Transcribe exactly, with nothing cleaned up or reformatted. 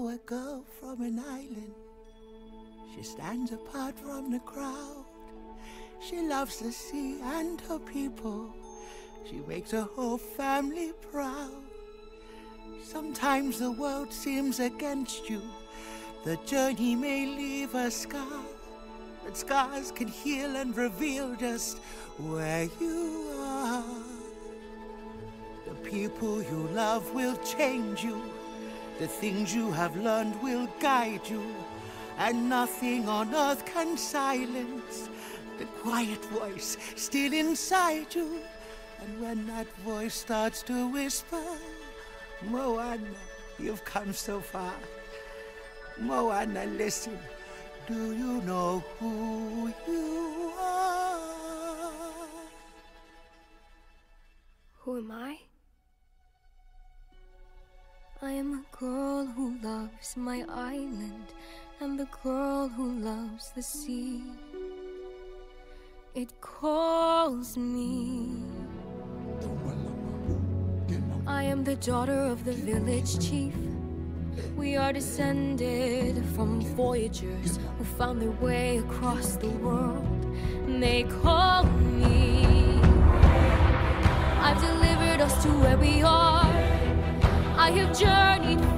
a girl from an island. She stands apart from the crowd. She loves the sea and her people. She makes her whole family proud. Sometimes the world seems against you. The journey may leave a scar, but scars can heal and reveal just where you are. The people you love will change you. The things you have learned will guide you. And nothing on earth can silence the quiet voice still inside you. And when that voice starts to whisper, Moana, you've come so far. Moana, listen, do you know who you are? Who am I? I am a girl who loves my island, and the girl who loves the sea. It calls me. I am the daughter of the village chief. We are descended from voyagers who found their way across the world. And they call me. I've delivered us to where we are. I have journeyed